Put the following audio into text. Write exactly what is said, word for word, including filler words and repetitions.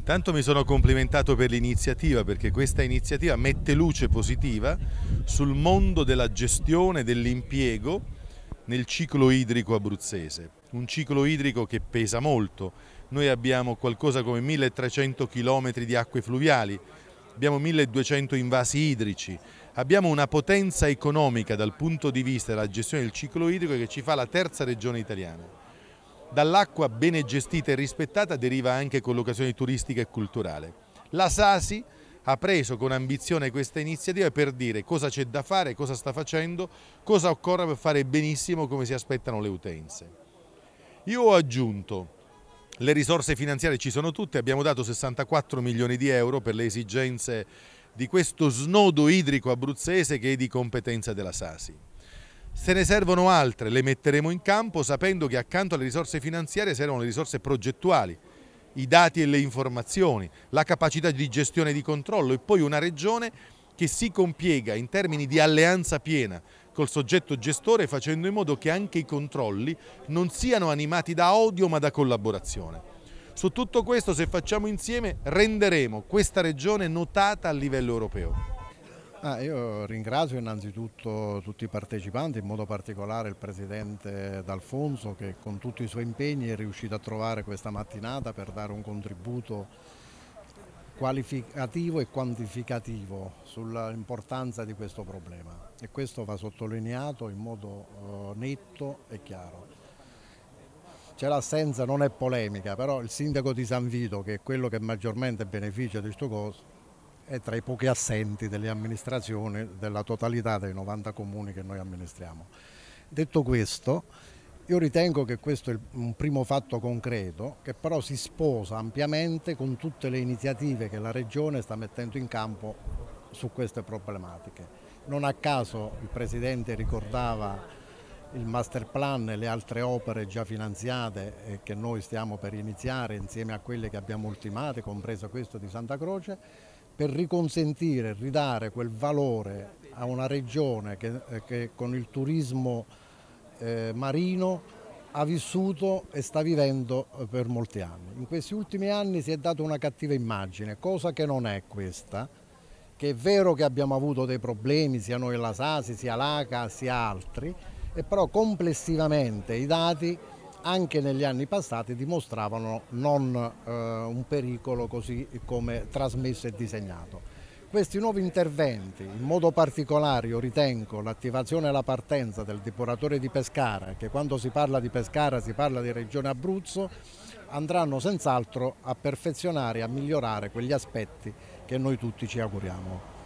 Intanto mi sono complimentato per l'iniziativa, perché questa iniziativa mette luce positiva sul mondo della gestione dell'impiego nel ciclo idrico abruzzese. Un ciclo idrico che pesa molto. Noi abbiamo qualcosa come milletrecento chilometri di acque fluviali, abbiamo milleduecento invasi idrici, abbiamo una potenza economica dal punto di vista della gestione del ciclo idrico che ci fa la terza regione italiana. Dall'acqua bene gestita e rispettata deriva anche collocazione turistica e culturale. La Sasi ha preso con ambizione questa iniziativa per dire cosa c'è da fare, cosa sta facendo, cosa occorre per fare benissimo come si aspettano le utenze. Io ho aggiunto, le risorse finanziarie ci sono tutte, abbiamo dato sessantaquattro milioni di euro per le esigenze di questo snodo idrico abruzzese che è di competenza della Sasi. Se ne servono altre, le metteremo in campo sapendo che accanto alle risorse finanziarie servono le risorse progettuali, i dati e le informazioni, la capacità di gestione e di controllo e poi una regione che si compiega in termini di alleanza piena col soggetto gestore, facendo in modo che anche i controlli non siano animati da odio ma da collaborazione. Su tutto questo, se facciamo insieme, renderemo questa regione notata a livello europeo. Ah, io ringrazio innanzitutto tutti i partecipanti, in modo particolare il Presidente D'Alfonso che con tutti i suoi impegni è riuscito a trovare questa mattinata per dare un contributo qualificativo e quantificativo sull'importanza di questo problema e questo va sottolineato in modo eh, netto e chiaro. C'è l'assenza, non è polemica, però il sindaco di San Vito, che è quello che maggiormente beneficia di questo coso, è tra i pochi assenti delle amministrazioni della totalità dei novanta comuni che noi amministriamo. Detto questo, io ritengo che questo è un primo fatto concreto che però si sposa ampiamente con tutte le iniziative che la Regione sta mettendo in campo su queste problematiche. Non a caso il Presidente ricordava il master plan e le altre opere già finanziate e che noi stiamo per iniziare insieme a quelle che abbiamo ultimate, compreso questo di Santa Croce, per riconsentire, ridare quel valore a una regione che, che con il turismo eh, marino ha vissuto e sta vivendo per molti anni. In questi ultimi anni si è data una cattiva immagine, cosa che non è questa, che è vero che abbiamo avuto dei problemi, sia noi la Sasi, sia l'A C A, sia altri, e però complessivamente i dati anche negli anni passati dimostravano non eh, un pericolo così come trasmesso e disegnato. Questi nuovi interventi, in modo particolare io ritengo l'attivazione e la partenza del depuratore di Pescara, che quando si parla di Pescara si parla di Regione Abruzzo, andranno senz'altro a perfezionare e a migliorare quegli aspetti che noi tutti ci auguriamo.